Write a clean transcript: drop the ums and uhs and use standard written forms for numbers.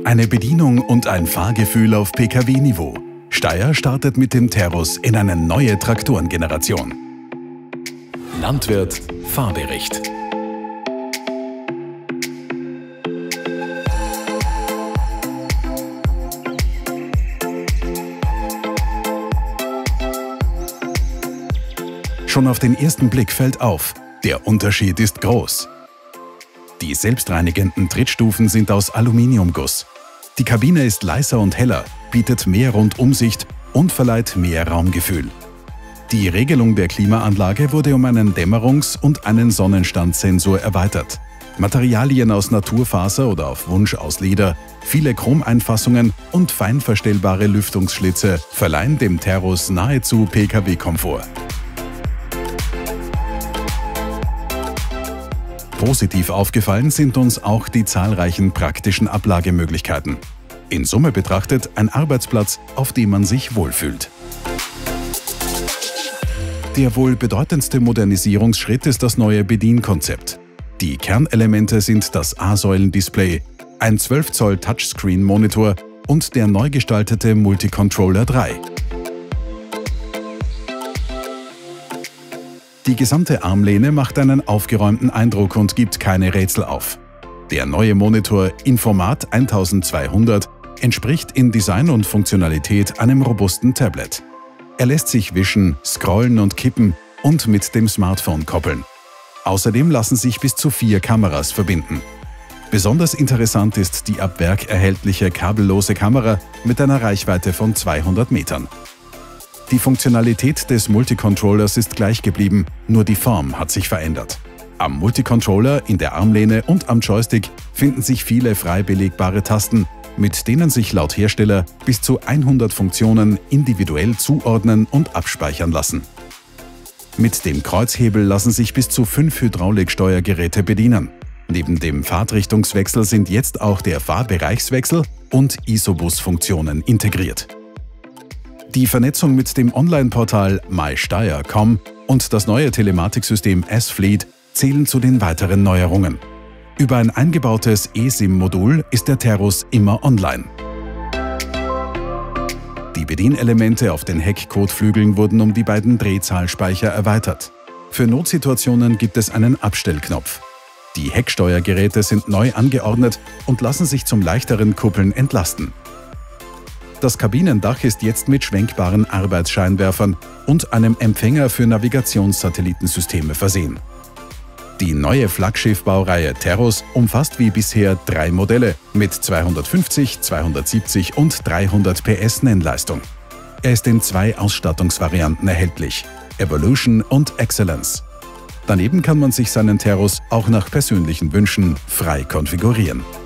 Eine Bedienung und ein Fahrgefühl auf Pkw-Niveau. Steyr startet mit dem Terrus in eine neue Traktorengeneration. Landwirt Fahrbericht. Schon auf den ersten Blick fällt auf, der Unterschied ist groß. Die selbstreinigenden Trittstufen sind aus Aluminiumguss. Die Kabine ist leiser und heller, bietet mehr Rundumsicht und verleiht mehr Raumgefühl. Die Regelung der Klimaanlage wurde um einen Dämmerungs- und einen Sonnenstandssensor erweitert. Materialien aus Naturfaser oder auf Wunsch aus Leder, viele Chromeinfassungen und fein verstellbare Lüftungsschlitze verleihen dem Terrus nahezu Pkw-Komfort. Positiv aufgefallen sind uns auch die zahlreichen praktischen Ablagemöglichkeiten. In Summe betrachtet ein Arbeitsplatz, auf dem man sich wohlfühlt. Der wohl bedeutendste Modernisierungsschritt ist das neue Bedienkonzept. Die Kernelemente sind das A-Säulen-Display, ein 12 Zoll Touchscreen-Monitor und der neu gestaltete Multicontroller 3. Die gesamte Armlehne macht einen aufgeräumten Eindruck und gibt keine Rätsel auf. Der neue Monitor Informat 1200 entspricht in Design und Funktionalität einem robusten Tablet. Er lässt sich wischen, scrollen und kippen und mit dem Smartphone koppeln. Außerdem lassen sich bis zu 4 Kameras verbinden. Besonders interessant ist die ab Werk erhältliche kabellose Kamera mit einer Reichweite von 200 Metern. Die Funktionalität des Multicontrollers ist gleich geblieben, nur die Form hat sich verändert. Am Multicontroller, in der Armlehne und am Joystick finden sich viele frei belegbare Tasten, mit denen sich laut Hersteller bis zu 100 Funktionen individuell zuordnen und abspeichern lassen. Mit dem Kreuzhebel lassen sich bis zu 5 Hydrauliksteuergeräte bedienen. Neben dem Fahrtrichtungswechsel sind jetzt auch der Fahrbereichswechsel und Isobus-Funktionen integriert. Die Vernetzung mit dem Online-Portal mysteyr.com und das neue Telematiksystem S-Fleet zählen zu den weiteren Neuerungen. Über ein eingebautes eSIM-Modul ist der Terrus immer online. Die Bedienelemente auf den Heckkotflügeln wurden um die beiden Drehzahlspeicher erweitert. Für Notsituationen gibt es einen Abstellknopf. Die Hecksteuergeräte sind neu angeordnet und lassen sich zum leichteren Kuppeln entlasten. Das Kabinendach ist jetzt mit schwenkbaren Arbeitsscheinwerfern und einem Empfänger für Navigationssatellitensysteme versehen. Die neue Flaggschiffbaureihe Terrus umfasst wie bisher 3 Modelle mit 250, 270 und 300 PS Nennleistung. Er ist in 2 Ausstattungsvarianten erhältlich: Evolution und Excellence. Daneben kann man sich seinen Terrus auch nach persönlichen Wünschen frei konfigurieren.